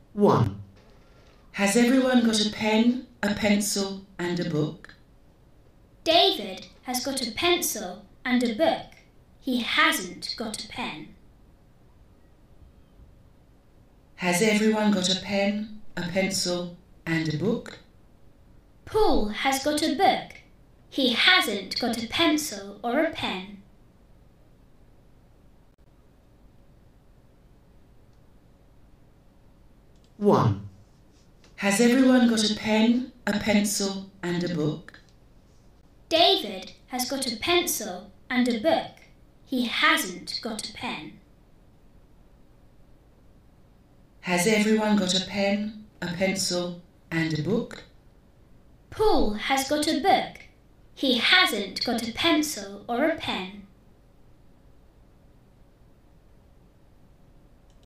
1. Has everyone got a pen, a pencil and a book? David has got a pencil and a book. He hasn't got a pen. Has everyone got a pen, a pencil and a book? Paul has got a book. He hasn't got a pencil or a pen. 1. Has everyone got a pen, a pencil and a book? David has got a pencil and a book. He hasn't got a pen. Has everyone got a pen, a pencil and a book? Paul has got a book. He hasn't got a pencil or a pen.